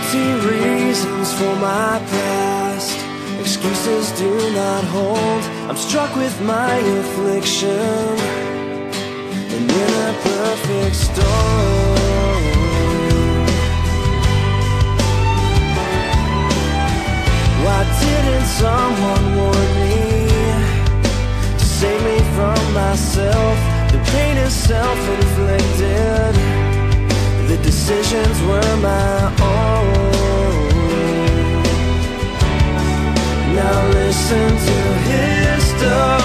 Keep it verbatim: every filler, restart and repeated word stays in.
empty reasons for my past. Excuses do not hold. I'm struck with my affliction, and in a perfect storm, why didn't someone warn me to save me from myself? The pain is self-inflicted. The decisions were my own. Now listen to history.